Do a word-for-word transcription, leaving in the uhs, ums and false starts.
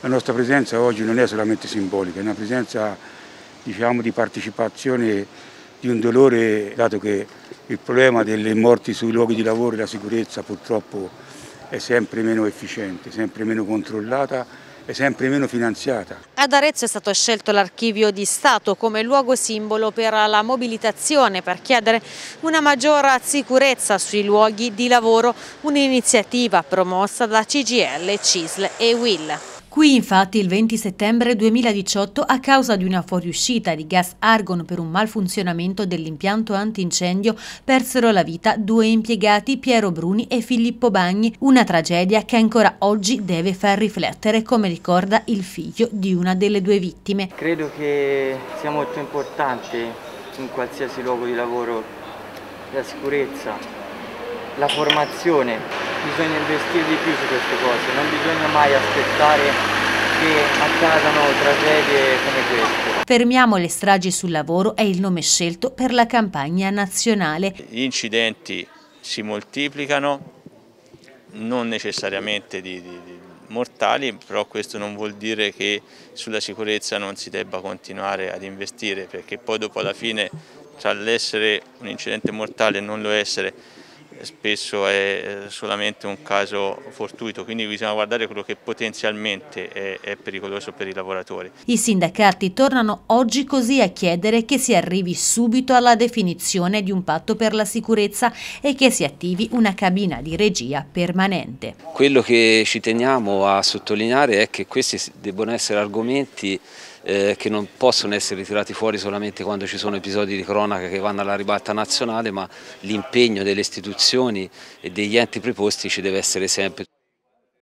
la nostra presenza oggi non è solamente simbolica, è una presenza, diciamo, di partecipazione di un dolore, dato che il problema delle morti sui luoghi di lavoro e la sicurezza purtroppo è sempre meno efficiente, sempre meno controllata e sempre meno finanziata. Ad Arezzo è stato scelto l'Archivio di Stato come luogo simbolo per la mobilitazione, per chiedere una maggiore sicurezza sui luoghi di lavoro, un'iniziativa promossa da C G I L, C I S L e U I L. Qui infatti il venti settembre duemiladiciotto, a causa di una fuoriuscita di gas argon per un malfunzionamento dell'impianto antincendio, persero la vita due impiegati, Piero Bruni e Filippo Bagni, una tragedia che ancora oggi deve far riflettere, come ricorda il figlio di una delle due vittime. Credo che sia molto importante in qualsiasi luogo di lavoro la sicurezza, la formazione, bisogna investire di più su queste cose, non bisogna mai aspettare che accadano tragedie come queste. Fermiamo le stragi sul lavoro è il nome scelto per la campagna nazionale. Gli incidenti si moltiplicano, non necessariamente di, di, di mortali, però questo non vuol dire che sulla sicurezza non si debba continuare ad investire, perché poi dopo alla fine tra l'essere un incidente mortale e non lo essere spesso è solamente un caso fortuito, quindi bisogna guardare quello che potenzialmente è, è pericoloso per i lavoratori. I sindacati tornano oggi così a chiedere che si arrivi subito alla definizione di un patto per la sicurezza e che si attivi una cabina di regia permanente. Quello che ci teniamo a sottolineare è che questi debbono essere argomenti Eh, che non possono essere tirati fuori solamente quando ci sono episodi di cronaca che vanno alla ribalta nazionale, ma l'impegno delle istituzioni e degli enti preposti ci deve essere sempre.